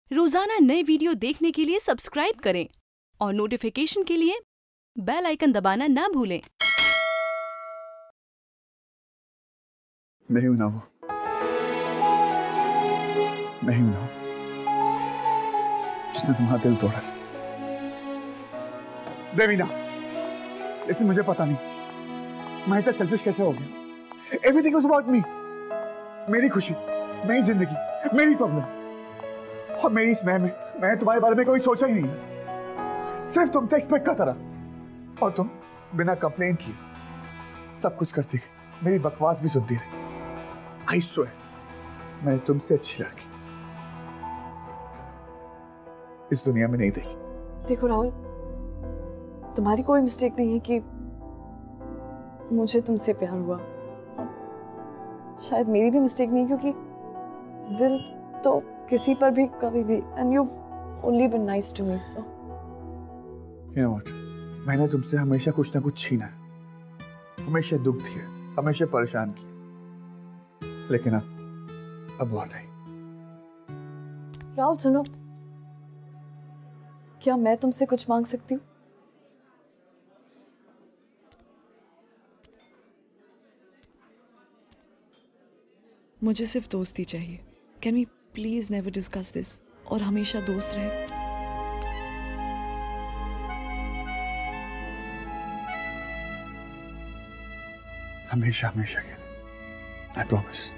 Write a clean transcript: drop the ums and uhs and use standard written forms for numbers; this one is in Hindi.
रोजाना नए वीडियो देखने के लिए सब्सक्राइब करें और नोटिफिकेशन के लिए बेल आइकन दबाना ना भूलें। मैं हूं ना वो, मैं हूं ना जिसने तुम्हारा दिल तोड़ा। देवीना, लेकिन मुझे पता नहीं मैं इतना सेल्फिश कैसे हो गया। एवरीथिंग वाज अबाउट मी, मेरी खुशी, मेरी जिंदगी, मेरी प्रॉब्लम, और मेरी इस मैं तुम्हारे बारे में कोई सोचा ही नहीं। सिर्फ तुमसे एक्सपेक्ट करता रहा और तुम बिना कंप्लेन किए सब कुछ करती गई, मेरी बकवास भी सुनती रही। आई स्वेयर, मैंने तुमसे अच्छी लड़की इस दुनिया में नहीं देखी। देखो राहुल, तुम्हारी कोई मिस्टेक नहीं है कि मुझे तुमसे प्यार हुआ। शायद मेरी भी मिस्टेक नहीं, क्योंकि दिल तो किसी पर भी कभी भी, and you only been nice to me. So you know what, मैंने तुमसे हमेशा कुछ ना कुछ छीना है, हमेशा दुख दिया, हमेशा परेशान किया, लेकिन अब और नहीं। राहुल सुनो, क्या मैं तुमसे कुछ मांग सकती हूँ? मुझे सिर्फ दोस्ती चाहिए। Can we please never discuss this और हमेशा दोस्त रहे? हमेशा हमेशा के लिए, आई प्रॉमिस।